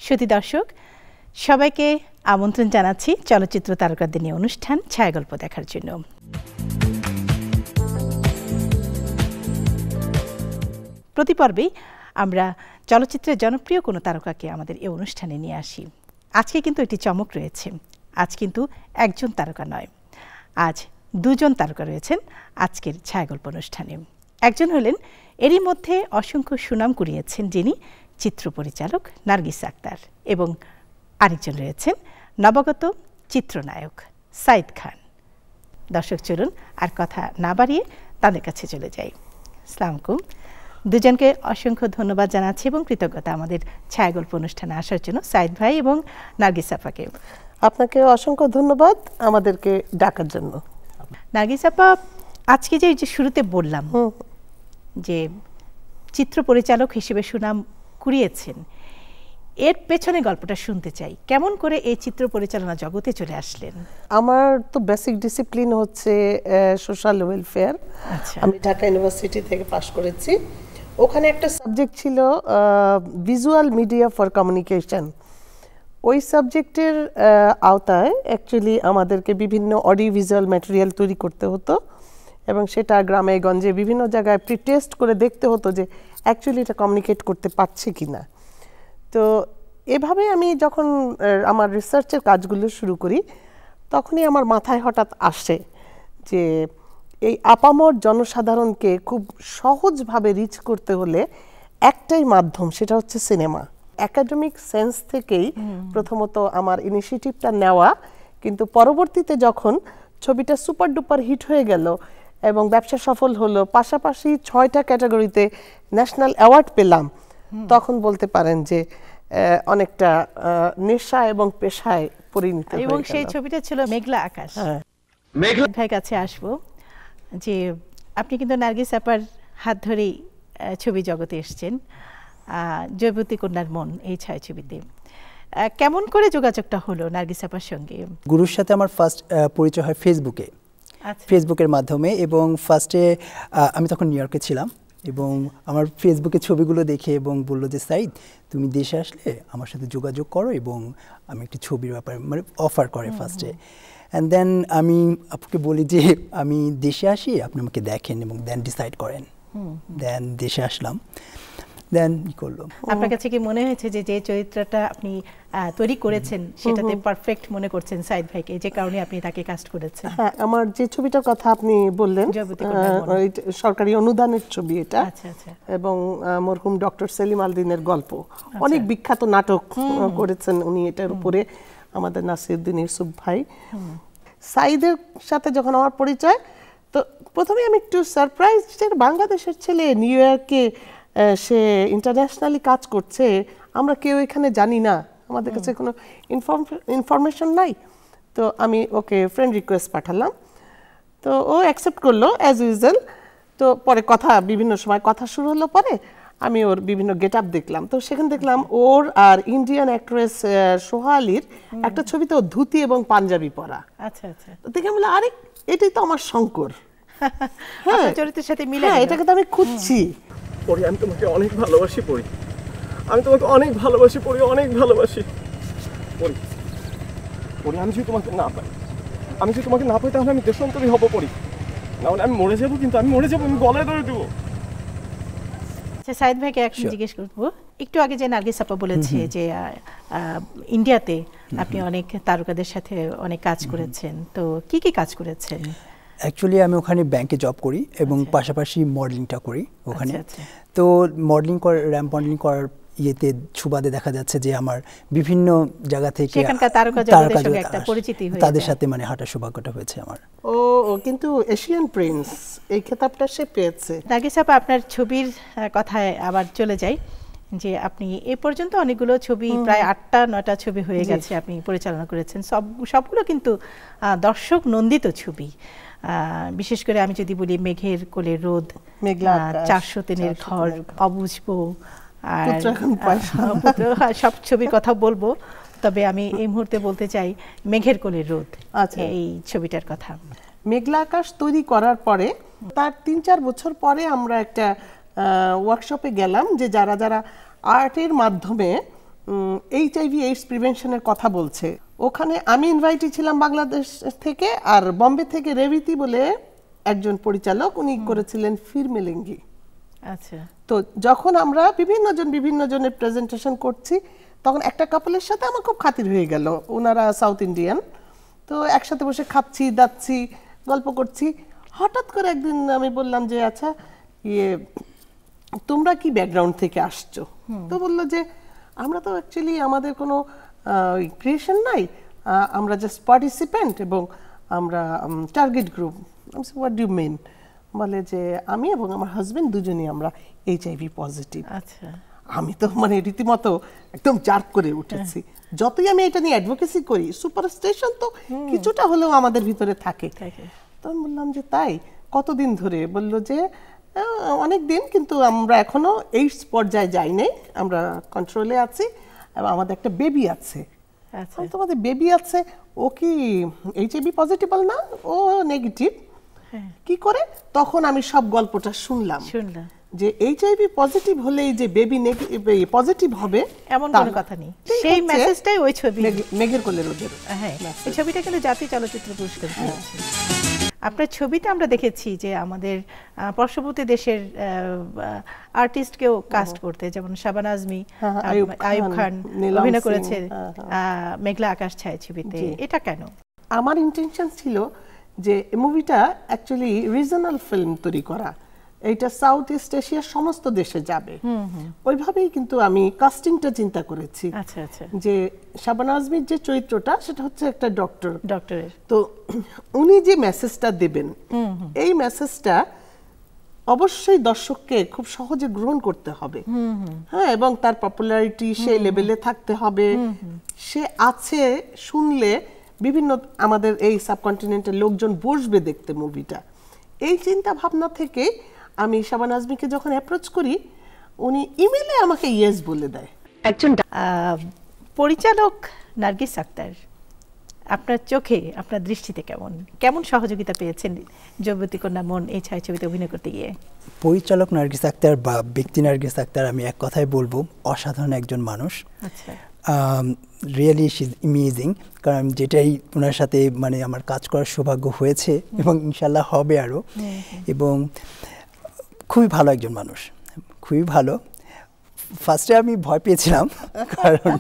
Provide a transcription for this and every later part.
শ্রোতা দর্শক সবাইকে আমন্ত্রণ জানাচ্ছি চলচ্চিত্র তারকাদের নিয়ে অনুষ্ঠান ছায়া গল্প দেখার জন্য। প্রতি পর্বেই আমরা চলচ্চিত্রের জনপ্রিয় কোনো তারকাকে আমাদের এই অনুষ্ঠানে নিয়ে আসি। আজকে কিন্তু একটি চমক রয়েছে। আজ কিন্তু একজন তারকা নয়, আজ দুজন তারকা রয়েছেন আজকের ছায়া গল্প অনুষ্ঠানে। একজন হলেন এরই মধ্যে অসংখ্য সুনাম কুড়িয়েছেন যিনি চিত্র পরিচালক নার্গিস আক্তার, এবং আরেকজন রয়েছেন নবাগত চিত্রনায়ক সাইদ খান। দর্শক চলুন আর কথা না বাড়িয়ে তাদের কাছে চলে যাই। আসসালামু আলাইকুম। দুজনকে অসংখ্য ধন্যবাদ জানাচ্ছি এবং কৃতজ্ঞতা আমাদের ছায়া গল্প অনুষ্ঠানে আসার জন্য, সাইদ ভাই এবং নার্গিস আপাকে। আপনাকে অসংখ্য ধন্যবাদ আমাদেরকে ডাকার জন্য। নার্গিস আপা, আজকে যে শুরুতে বললাম যে চিত্র পরিচালক হিসেবে সুনাম কুড়িয়েছেন, এর পেছনে গল্পটা শুনতে চাই। কেমন করে এই চিত্র পরিচালনা জগতে চলে আসলেন? আমার তো বেসিক ডিসিপ্লিন হচ্ছে সোশ্যাল ওয়েলফেয়ার। আমি ঢাকা ইউনিভার্সিটি থেকে পাশ করেছি। ওখানে একটা সাবজেক্ট ছিল ভিজুয়াল মিডিয়া ফর কমিউনিকেশন। ওই সাবজেক্টের আওতায় অ্যাকচুয়ালি আমাদেরকে বিভিন্ন অডিও ভিজুয়াল ম্যাটেরিয়াল তৈরি করতে হতো, এবং সেটা গ্রামে গঞ্জে বিভিন্ন জায়গায় প্রিটেস্ট করে দেখতে হতো যে অ্যাকচুয়ালি এটা কমিউনিকেট করতে পারছে কি না। তো এভাবে আমি যখন আমার রিসার্চের কাজগুলো শুরু করি, তখনই আমার মাথায় হঠাৎ আসে যে এই আপামর জনসাধারণকে খুব সহজভাবে রিচ করতে হলে একটাই মাধ্যম, সেটা হচ্ছে সিনেমা। একাডেমিক সেন্স থেকেই প্রথমত আমার ইনিশিয়েটিভটা নেওয়া, কিন্তু পরবর্তীতে যখন ছবিটা সুপার ডুপার হিট হয়ে গেল এবং ব্যবসা সফল হলো, পাশাপাশি 6টা ক্যাটাগরিতে ন্যাশনাল অ্যাওয়ার্ড পেলাম, তখন বলতে পারেন যে অনেকটা নেশা এবং পেশায় পরিণত হয়ে গেল। এবং সেই ছবিটা ছিল মেঘলা আকাশ। মেঘলা ভাই কাছে আসবো যে আপনি কিন্তু নার্গিস আপার হাত ধরেই ছবি জগতে এসেছেন, জয়বতী কন্যার মন এই ছায়াছবিতে। কেমন করে যোগাযোগটা হলো নার্গিস আপার সঙ্গে? গুরুর সাথে আমার ফার্স্ট পরিচয় হয় ফেসবুকে। ফেসবুকের মাধ্যমে, এবং ফার্স্টে আমি তখন নিউ ইয়র্কে ছিলাম, এবং আমার ফেসবুকে ছবিগুলো দেখে এবং বললো যে সাইদ, তুমি দেশে আসলে আমার সাথে যোগাযোগ করো, এবং আমি একটি ছবির ব্যাপারে মানে অফার করে ফার্স্টে। অ্যান্ড দেন আমি আপনাকে বলি যে আমি দেশে আসি, আপনি আমাকে দেখেন এবং দেন ডিসাইড করেন। দেন দেশে আসলাম। দেন কি করলো, আপনার কাছে কি মনে হয়েছে যে যে চরিত্রটা আপনি তৈরি করেছেন সেটাতে পারফেক্ট মনে করছেন সাইদ ভাইকে, যে কারণে আপনি তাকে কাস্ট করেছেন? হ্যাঁ, আমার যে ছবিটার কথা আপনি বললেন সরকারি অনুদানের ছবি এটা, এবং মরহুম ডক্টর সেলিম আলদিনের গল্প। অনেক বিখ্যাত নাটক করেছেন উনি এটার উপরে, আমাদের নাসিরউদ্দিন ইউসুফ ভাই। সাইদের সাথে যখন আমার পরিচয়, তো প্রথমে আমি একটু সারপ্রাইজ যে বাংলাদেশের ছেলে নিউ ইয়র্কে সে ইন্টারন্যাশনালি কাজ করছে, আমরা কেউ এখানে জানি না, আমাদের কাছে কোনো ইনফরমেশন নাই। তো আমি ওকে ফ্রেন্ড রিকোয়েস্ট পাঠালাম, তো ও অ্যাকসেপ্ট করলো অ্যাজ ইউজুয়াল। তো পরে বিভিন্ন সময় কথা শুরু হলো, পরে আমি ওর বিভিন্ন গেট আপ দেখলাম, তো সেখানে দেখলাম ওর আর ইন্ডিয়ান অ্যাক্ট্রেস সোহালির একটা ছবিতে ও ধুতি এবং পাঞ্জাবি পরা। আচ্ছা আচ্ছা, তো দেখে বললাম, আরে এটাই তো আমার শঙ্কর। হ্যাঁ, চরিত্রের সাথে মিলে এটাকে তো আমি খুঁজছি। পরি, আমি তোমাকে অনেক ভালোবাসি পরি, আমি তোমাকে অনেক ভালোবাসি পরি, অনেক ভালোবাসি পরি। পরি, আমি যদি তোমাকে না পাই, তাহলে আমি দেশান্তরী হব পরি, নাহলে আমি মরে যাবো। কিন্তু আমি মরে যাবো, আমি গলায় ধরে দেবো। আচ্ছা, সাইদ ভাইকে এখন জিজ্ঞেস করবো, একটু আগে যে নার্গিস আপা বলেছে যে ইন্ডিয়াতে আপনি অনেক তারকাদের সাথে অনেক কাজ করেছেন, তো কি কি কাজ করেছেন? অ্যাকচুয়ালি আমি ওখানে ব্যাংকে জব করি এবং পাশাপাশি মডেলিংটা করি ওখানে। তো মডেলিং র্যাম্প মডেলিং করার ইয়েতে সুবাদে দেখা যাচ্ছে যে আমার বিভিন্ন জায়গা থেকে তাদের সাথে মানে হাঁটার সৌভাগ্যটা হয়েছে আমার। ও কিন্তু এশিয়ান প্রিন্স এই খেতাবটা সে পেয়েছে। নার্গিস আপা, আপনার ছবির কথায় আবার চলে যাই, যে আপনি এ পর্যন্ত অনেকগুলো ছবি, প্রায় 8টা-9টা ছবি হয়ে গেছে আপনি পরিচালনা করেছেন। সবগুলো কিন্তু দর্শক নন্দিত ছবি। বিশেষ করে আমি যদি বলি মেঘের কোলে রোদ, 400 দিনের ঘর, অবুঝবো, আর সব ছবির কথা বলবো, তবে আমি এই মুহূর্তে বলতে চাই মেঘের কোলে রোদ, এই ছবিটার কথা। মেঘলা আকাশ তৈরি করার পরে তার 3-4 বছর পরে আমরা একটা ওয়ার্কশপে গেলাম, যে যারা যারা আর্টের মাধ্যমে HIV এইডস প্রিভেনশনের কথা বলছে। ওখানে আমি ইনভাইটেড ছিলাম বাংলাদেশ থেকে, আর বম্বে থেকে রেবিতি বলে একজন পরিচালক, উনি করেছিলেন ফিরমেলেঙ্গি। আচ্ছা। তো যখন আমরা বিভিন্ন জনের প্রেজেন্টেশন করছি, তখন একটা কাপলের সাথে আমার খুব খাতির হয়ে গেল। ওনারা সাউথ ইন্ডিয়ান, তো একসাথে বসে খাচ্ছি দাচ্ছি গল্প করছি। হঠাৎ করে একদিন আমি বললাম যে আচ্ছা তোমরা কি ব্যাকগ্রাউন্ড থেকে আসছো? তো বললো যে আমরা তো অ্যাকচুয়ালি আমাদের কোনো ক্রিয়েশন নাই, আমরা জাস্ট পার্টিসিপেন্ট এবং আমরা target group. What do you mean? বলে যে আমি এবং আমার হাজবেন্ড দুজনেই আমরা HIV পজিটিভ। আচ্ছা। আমি তো মানে রীতিমতো একদম জার্ক করে উঠেছি। যতই আমি এটা নিয়ে অ্যাডভোকেসি করি, সুপারস্টিশন তো কিছুটা হলেও আমাদের ভিতরে থাকে। তো আমি বললাম যে তাই, কতদিন ধরে? বলল যে অনেক দিন, কিন্তু আমরা এখনো এইডস পর্যায়ে যাই নাই, আমরা কন্ট্রোলে আছি এবং আমাদের একটা বেবি আছে। তোমাদের বেবি আছে, ও কি HIV পজিটিভ না? ও নেগেটিভ। কি করে? তখন আমি সব গল্পটা শুনলাম যে HIV পজিটিভ হলেই যে বেবি পজিটিভ হবে এমন কোনো কথা নেই। সেই মেসেজটাই ওই ছবি মেঘের কোলে রোদের। হ্যাঁ, এই ছবিটা কিন্তু জাতীয় চলচ্চিত্র পুরস্কার পেয়েছে। আপনার ছবিতে আমরা দেখেছি যে আমাদের পার্শ্ববর্তী দেশের আর্টিস্টকেও কাস্ট করতে, যেমন শাবানা আজমি, আইয়ুব খান অভিনয় করেছে মেঘলা আকাশ ছায়াছবিতে। এটা কেন? আমার ইন্টেনশন ছিল যে মুভিটা অ্যাকচুয়ালি রিজনাল ফিল্ম তৈরি করা, এইটা সাউথ ইস্ট এশিয়ার সমস্ত দেশে যাবে। ওইভাবেই কিন্তু আমি কাস্টিংটা চিন্তা করেছি। আচ্ছা আচ্ছা। যে শাবানা আজমির যে চরিত্রটা, সেটা হচ্ছে একটা ডক্টরের। তো উনি যে মেসেজটা দেবেন, এই মেসেজটা অবশ্যই দর্শককে খুব সহজে গ্রহণ করতে হবে। হ্যাঁ, এবং তার পপুলারিটি সেই লেভেলে থাকতে হবে। সে আছে শুনলে বিভিন্ন আমাদের এই সাবকন্টিনেন্টের লোকজন বসবে দেখতে মুভিটা। এই চিন্তা ভাবনা থেকে আমি শাবানা আজমিকে যখন অ্যাপ্রোচ করি, উনি ইমেলে আমাকে ইয়েস বলে দেয়। একজন পরিচালক নার্গিস আক্তার আপনার চোখে, আপনার দৃষ্টিতে কেমন সহযোগিতা পেয়েছেন যুবতী কন্যা মন এই ছায়াছবিতে অভিনয় করতে গিয়ে? পরিচালক নার্গিস আক্তার বা ব্যক্তি নার্গিস আক্তার, আমি এক কথায় বলবো অসাধারণ একজন মানুষ। আচ্ছা। Really she is amazing. কারণ যেটাই ওনার সাথে মানে আমার কাজ করার সৌভাগ্য হয়েছে এবং ইনশাল্লাহ হবে আরও। এবং খুবই ভালো একজন মানুষ, খুবই ভালো। ফার্স্টে আমি ভয় পেয়েছিলাম, কারণ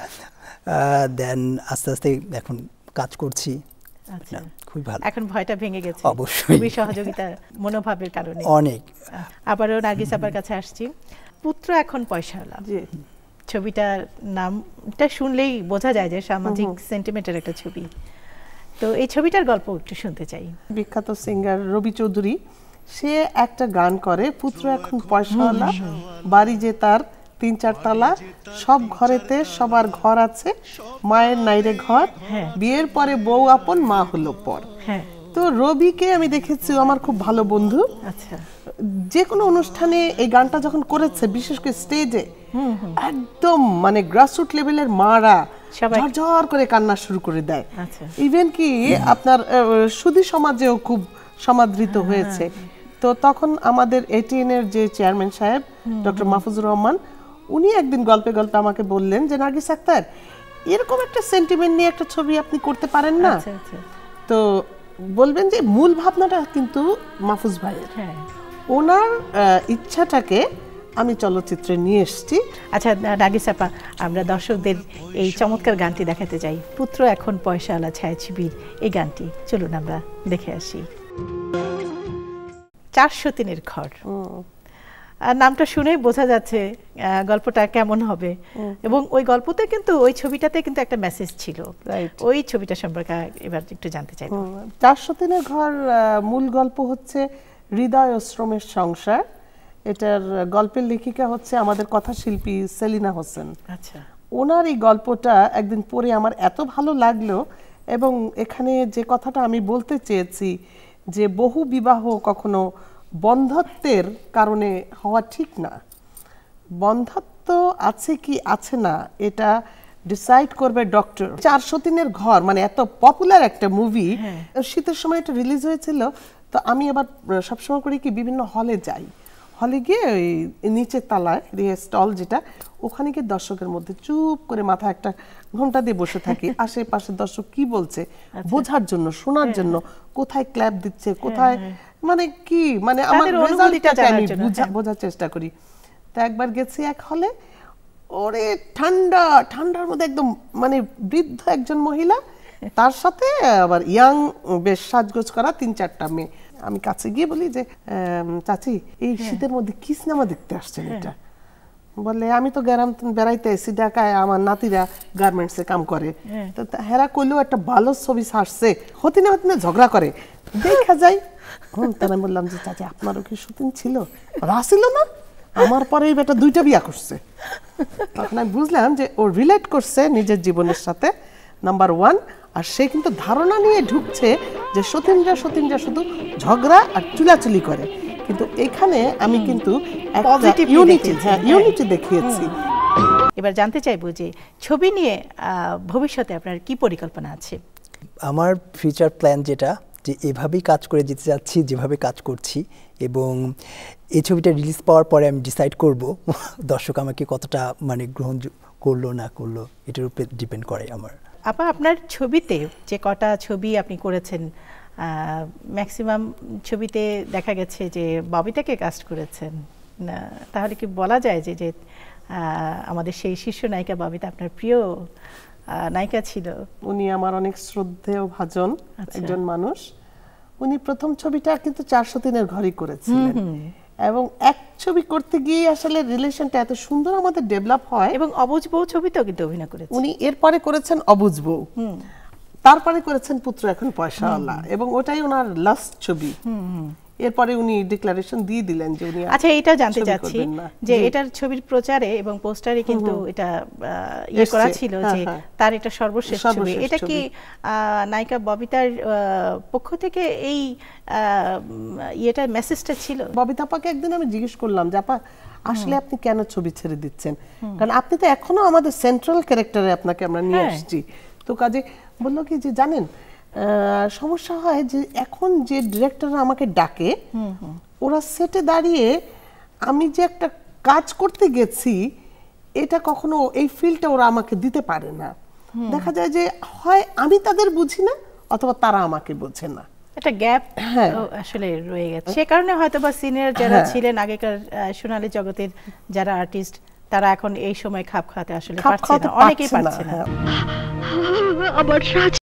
দেন আস্তে আস্তে এখন কাজ করছি। খুবই ভালো। এখন ভয়টা ভেঙে গেছে? অবশ্যই। খুবই সহযোগিতা মনোভাবের কারণে। অনেক। আবারও নার্গিস আপার কাছে আসছি। পুত্র এখন পয়সাওয়ালা, ছবিটার নামটা শুনলেই বোঝা যায় যে সামাজিক সেন্টিমেন্টের একটা ছবি। তো এই ছবিটার গল্প একটু শুনতে চাই। বিখ্যাত সিঙ্গার রবি চৌধুরী, সে একটা গান করে, পুত্র এখন পয়সাওয়ালা, বাড়ি যে তার ৩-৪ তলা, সব ঘরেতে সবার ঘর আছে, মায়ের নাইরে ঘর, বিয়ের পরে বউ আপন, মা হলো পর। তো রবিকে আমি দেখেছি, আমার খুব ভালো বন্ধু। আচ্ছা। যে কোনো অনুষ্ঠানে এই গানটা যখন করেছে, বিশেষ করে স্টেজে, একদম মানে গ্রাসরুট লেভেলের মারা ঝরঝর করে কান্না শুরু করে দেয়। ইভেন কি আপনার সুধী সমাজেও খুব সমাদৃত হয়েছে। তো তখন আমাদের ATN এর যে চেয়ারম্যান সাহেব ডক্টর মাহফুজুর রহমান, উনি একদিন গল্পে গল্পে আমাকে বললেন যে নার্গিস আক্তার, এরকম একটা সেন্টিমেন্ট নিয়ে একটা ছবি আপনি করতে পারেন না? তো বলবেন যে মূল ভাবনাটা কিন্তু মাহফুজ ভাইয়ের, ওনার ইচ্ছাটাকে আমি চলচ্চিত্রে নিয়ে এসেছি। আচ্ছা নার্গিস আপা, আমরা দর্শকদের এই চমৎকার গানটি দেখাতে চাই, পুত্র এখন পয়সাওয়ালা ছায়াছবির এই গানটি। চলুন আমরা দেখে আসি। 403 ঘর, নামটা শুনে বোঝা যাচ্ছে গল্পটা কেমন হবে। এবং ওই গল্পতে কিন্তু, ওই ছবিটাতে কিন্তু একটা মেসেজ ছিল। ওই ছবিটা সম্পর্কে এবার একটু জানতে চাই। 403 ঘর মূল গল্প হচ্ছে হৃদয় ও শ্রমের সংসার। এটার গল্পের লেখিকা হচ্ছে আমাদের কথাশিল্পী সেলিনা হোসেন। আচ্ছা। ওনার এই গল্পটা একদিন পড়ে আমার এত ভালো লাগলো, এবং এখানে যে কথাটা আমি বলতে চেয়েছি যে বহু বিবাহ কখনো বন্ধত্বের কারণে হওয়া ঠিক না। বন্ধত্ব আছে কি আছে না, এটা ডিসাইড করবে ডক্টর। 403 ঘর মানে এত পপুলার একটা মুভি, শীতের সময় এটা রিলিজ হয়েছিল। তো আমি আবার সবসময় করি কি, বিভিন্ন হলে যাই, হলে গিয়ে ওই নিচের তলায় স্টল যেটা, ওখানে গিয়ে দর্শকের মধ্যে চুপ করে মাথায় একটা ঘোমটা দিয়ে বসে থাকি, আশেপাশে দর্শক কি বলছে বোঝার জন্য, শোনার জন্য, কোথায় ক্ল্যাপ দিচ্ছে, কোথায় মানে কি, মানে আমার রেজাল্টটাকে আমি বোঝার চেষ্টা করি। তা একবার গেছি এক হলে, ওরে ঠান্ডার মধ্যে একদম মানে বৃদ্ধ একজন মহিলা, তার সাথে আবার ইয়াং বেশ সাজগোজ করা 3-4টা মেয়ে। আমি কাছে গিয়ে বলি যে চাচি এই শীতের মধ্যে কি সিনেমা দেখতে আসছেন এটা? বলে আমি তো গ্রাম বেড়াইতে এসি, ঢাকায় আমার নাতিরা গার্মেন্টসে কাম করে, তো হেরা কইলেও একটা ভালো ছবি ছাড়ছে, হতে না ঝগড়া করে, দেখা যায়। তারা বললাম যে চাচি আপনারও কি শুটিং ছিল? আসিল না, আমার পরে এই বেটা 2টা বিয়া করছে। তখন আমি বুঝলাম যে ও রিলেট করছে নিজের জীবনের সাথে, নাম্বার 1। আর সে কিন্তু ধারণা নিয়ে ঢুকছে যে সতীন্দ্রা শুধু ঝগড়া আর চুলাচুলি করে, কিন্তু এখানে আমি কিন্তু একটা ইউনিটি দেখিয়েছি। এবার জানতে চাইবো যে ছবি নিয়ে ভবিষ্যতে আপনার কি পরিকল্পনা আছে? আমার ফিউচার প্ল্যান যেটা, যে এভাবেই কাজ করে যেতে যাচ্ছি যেভাবে কাজ করছি, এবং এই ছবিটা রিলিজ পাওয়ার পরে আমি ডিসাইড করব দর্শক আমাকে কতটা মানে গ্রহণ করলো না করলো, এটার উপরে ডিপেন্ড করে আমার। আপা, আপনার ছবিতে যে কটা ছবি আপনি করেছেন, ম্যাক্সিমাম ছবিতে দেখা গেছে যে ববিতাকে কাস্ট করেছেন, তাহলে কি বলা যায় যে আমাদের সেই শীর্ষ নায়িকা ববিতা আপনার প্রিয় নায়িকা ছিল? উনি আমার অনেক শ্রদ্ধেয় ভাজন একজন মানুষ। উনি প্রথম ছবিটা কিন্তু 403-এর ঘরই করেছিলেন, এবং এক ছবি করতে গিয়ে আসলে রিলেশনটা এত সুন্দর আমাদের ডেভেলপ হয়। এবং অবুঝ বউ ছবিতেও কিন্তু অভিনয় করেছেন উনি। এরপরে করেছেন অবুঝ বউ, তারপরে করেছেন পুত্র এখন পয়সাওয়ালা, এবং ওটাই ওনার লাস্ট ছবি। এরপরে উনি ডিক্লারেশন দিয়ে দিলেন যে উনি। আচ্ছা, এটা জানতে চাচ্ছি যে এটার ছবির প্রচারে এবং পোস্টারে কিন্তু এটা ইয়ে করা ছিল যে তার এটা সর্বশেষ ছবি। এটা কি নায়িকা ববিতার পক্ষ থেকে এই ইয়েটার মেসেজটা ছিল? ববিতা আপাকে একদিন আমি জিজ্ঞেস করলাম যে আপা আসলে আপনি কেন ছবি ছেড়ে দিচ্ছেন, কারণ আপনি তো এখনো আমাদের সেন্ট্রাল ক্যারেক্টারে আপনাকে আমরা নিয়ে আসছি। তো কাজে বললো কি যে জানেন সমস্যা হয় যে এখন যে ডিরেক্টররা আমাকে ডাকে, ওরা সেটে দাঁড়িয়ে আমি যে একটা কাজ করতে গেছি এটা কখনো এই ফিলটা ওরা আমাকে দিতে পারে না। দেখা যায় যে হয় আমি তাদের বুঝি না, অথবা তারা আমাকে বোঝে না। একটা গ্যাপ আসলে রয়ে গেছে। সে কারণে হয়তো বা সিনিয়র যারা ছিলেন আগেকার সোনালী জগতের যারা আর্টিস্ট, তারা এখন এই সময় খাপ খাওয়াতে আসলে পারছে না, অনেকেই পারছে না।